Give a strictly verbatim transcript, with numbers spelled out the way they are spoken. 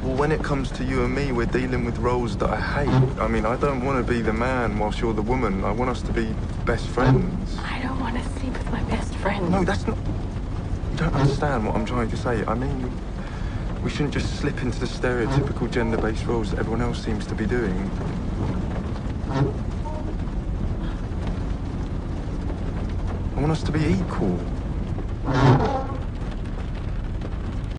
Well, when it comes to you and me, we're dealing with roles that I hate. I mean, I don't want to be the man whilst you're the woman. I want us to be best friends. I don't want to sleep with my best friend. No, that's not... You don't understand what I'm trying to say. I mean, we shouldn't just slip into the stereotypical gender-based roles that everyone else seems to be doing. I want us to be equal.